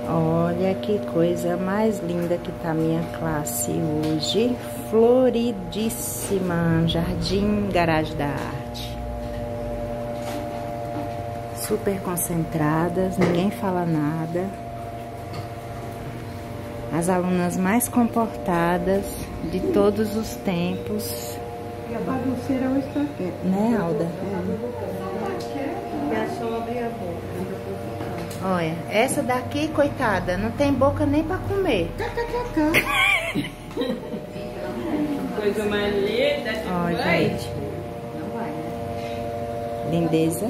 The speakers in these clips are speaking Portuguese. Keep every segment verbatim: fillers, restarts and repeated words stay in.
Olha que coisa mais linda que tá a minha classe hoje. Floridíssima. Jardim Garagem da Arte. Super concentradas, ninguém fala nada. As alunas mais comportadas de todos os tempos. E a bagunceira hoje tá aqui. Né, Alda? É só abrir a boca. Olha, essa daqui, coitada, não tem boca nem pra comer. Coisa mais linda. Ó, gente. Não vai, né? Lindeza.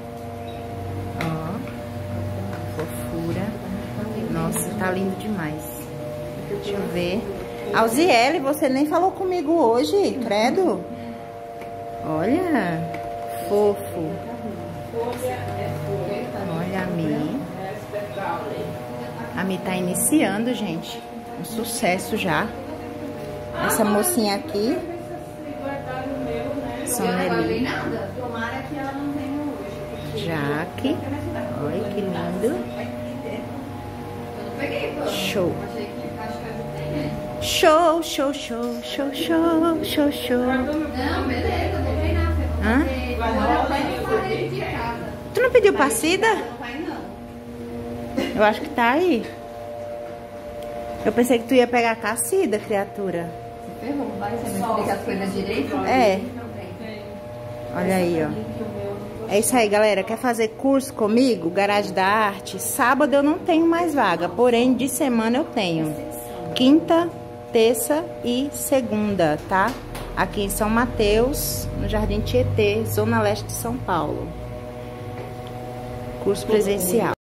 Ó. Fofura. Nossa, tá lindo demais. Deixa eu ver. Alziele, você nem falou comigo hoje, credo. Olha. Fofo. Olha a Mi. A Mi tá iniciando, gente. Um sucesso já. Essa mocinha aqui. Soneli. Jaque. Olha que lindo. Show. Show, show, show, show, show, show, show. Não, beleza, vou treinar. Hã? Tu não pediu pra Cida? Eu acho que tá aí. Eu pensei que tu ia pegar com a Cida, criatura. Você ferrou, vai, você não explica as coisas direito? É. Olha aí, ó. É isso aí, galera. Quer fazer curso comigo? Garagem da Arte? Sábado eu não tenho mais vaga, porém de semana eu tenho. Quinta, terça e segunda, tá? Aqui em São Mateus, no Jardim Tietê, Zona Leste de São Paulo. Curso presencial.